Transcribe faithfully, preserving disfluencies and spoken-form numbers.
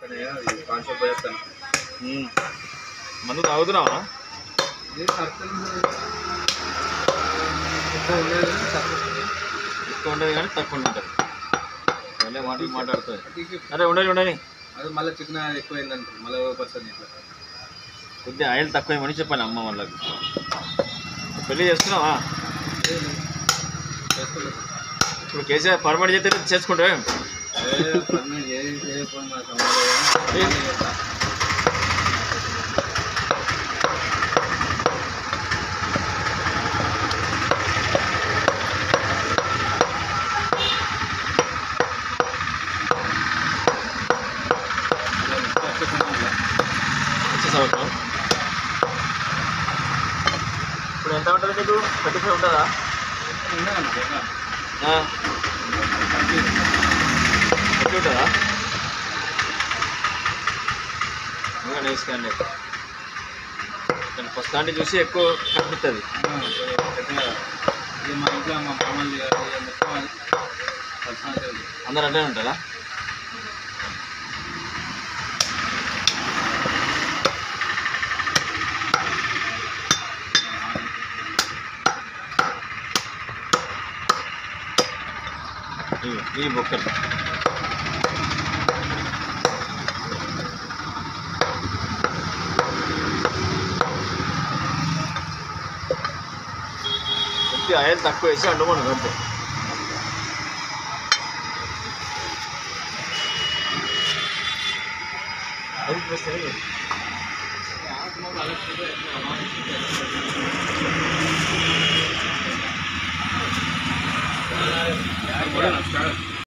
మందు తాగుతున్నావా? ఎక్కువ ఉండదు కానీ తక్కువ ఉంటుంది. మళ్ళీ మాటలు మాట్లాడుతుంది. అరే ఉండని ఉండని అది మళ్ళీ చికెన్ ఎక్కువైందంట మళ్ళీ పడుతుంది. ఇట్లా కొద్దిగా ఆయిల్ తక్కువేమని చెప్పాను అమ్మ వాళ్ళకి. పెళ్ళి చేస్తున్నావా? ఇప్పుడు కేసీఆర్ పర్మనెంట్ చేస్తే చేసుకుంటావే? ఇప్పుడు ఎంత ఉంటుంది నీకు? థర్టీ ఫైవ్ ఉంటుందా? థర్టీ ఉంటుందా? ఇంకా నేర్చుకోండి. ఫస్ట్ దాంట్లో చూసి ఎక్కువ కనిపిస్తుంది. మా ఇంట్లో మా మామూలు అందరు అట్లనే ఉంటారా? ఈ బొక్కలు ఆయిల్ తక్కువ వేసి అండుకోండి అంతే. అది